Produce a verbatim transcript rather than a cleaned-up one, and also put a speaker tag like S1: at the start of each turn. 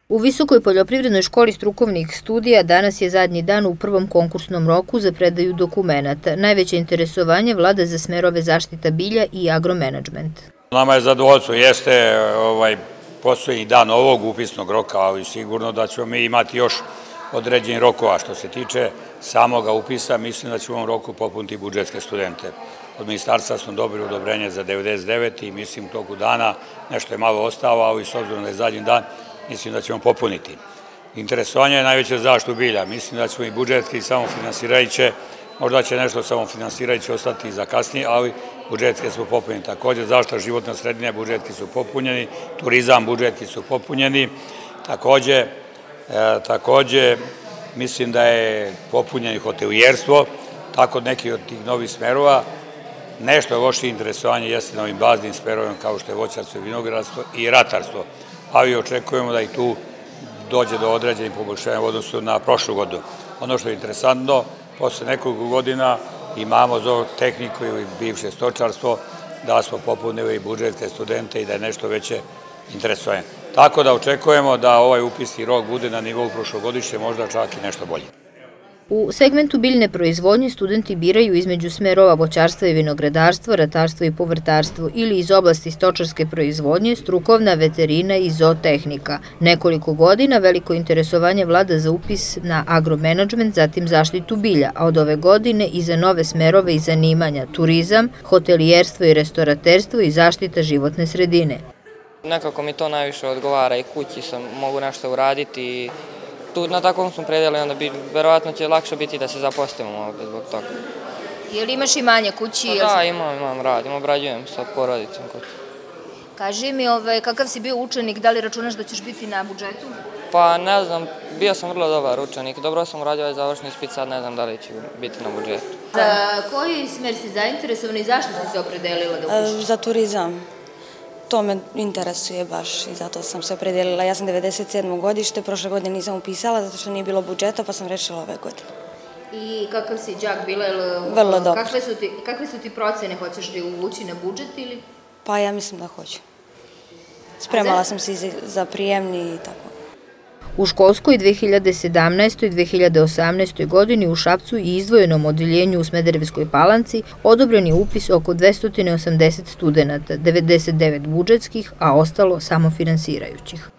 S1: U Visokoj poljoprivrednoj školi strukovnih studija danas je zadnji dan u prvom konkursnom roku za predaju dokumenata. Najveće interesovanje vlada za smerove zaštita bilja i agromenadžment.
S2: Nama je zadovoljstvo, jeste ovaj, poslednji dan ovog upisnog roka, ali sigurno da ćemo mi imati još određeni rokova. Što se tiče samoga upisa, mislim da ćemo u ovom roku popuniti budžetske studente. Od ministarstva smo dobili odobrenje za devedeset devet i mislim u toku dana nešto je malo ostalo, ali s obzirom da je zadnji dan, mislim da ćemo popuniti. Interesovanje je najveće zaštitu bilja. Mislim da ćemo i budžetski i samofinansirajuće, možda će nešto samofinansirajuće ostati za kasnije, ali budžetske su popunjeni. Također zaštita životne sredine, budžetki su popunjeni, turizam, budžetki su popunjeni. Također, također mislim da je popunjeno hotelijerstvo, tako neki od tih novih smerova. Nešto lošije interesovanje jeste na ovim baznim smerovima kao što je voćarstvo i vinogradarstvo i ratarstvo, ali očekujemo da i tu dođe do određenih poboljšanja u odnosu na prošlu godinu. Ono što je interesantno, posle nekoliko godina imamo zootehniku ili bivše stočarstvo, da smo popunili budžetske studente i da je nešto veće interesovanje. Tako da očekujemo da ovaj upisni rok bude na nivou prošlogodišnje, možda čak i nešto bolje.
S1: U segmentu biljne proizvodnje studenti biraju između smerova voćarstva i vinogradarstva, ratarstva i povrtarstvo ili iz oblasti stočarske proizvodnje, strukovna, veterina i zootehnika. Nekoliko godina veliko interesovanje vlada za upis na agromenadžment, zatim zaštitu bilja, a od ove godine i za nove smerove i zanimanja, turizam, hotelijerstvo i restoraterstvo i zaštita životne sredine.
S3: Nekako mi to najviše odgovara i kući sam mogu nešto uraditi i tu na takvom smo predeli, onda bi verovatno će lakše biti da se zaposlimo ovdje zbog toga.
S1: Je li imaš imanje kući?
S3: Da, imam, imam, radim, obrađujem sa porodicom kući.
S1: Kaži mi, kakav si bio učenik, da li računaš da ćeš biti na budžetu?
S3: Pa ne znam, bio sam vrlo dobar učenik, dobro sam uradio ovaj završni ispit, sad ne znam da li ću biti na budžetu.
S1: Za koji smer si zainteresovana i zašto si se opredelila da upišeš?
S4: Za turizam. To me interesuje baš i zato sam se opredelila. Ja sam devedeset sedmo godište, prošle godine nisam upisala zato što nije bilo budžeta pa sam rešila ove godine.
S1: I kakav si đak bila?
S4: Vrlo dobro.
S1: Kakve su ti procene, hoćeš li uvući na budžet ili?
S4: Pa ja mislim da hoću. Spremala sam se za prijemni i tako.
S1: U školskoj dve hiljade sedamnaestoj i dve hiljade osamnaestoj godini u Šapcu i izdvojenom odeljenju u Smederevskoj Palanci odobren je upis oko dvesta osamdeset studenata, devedeset devet budžetskih, a ostalo samofinansirajućih.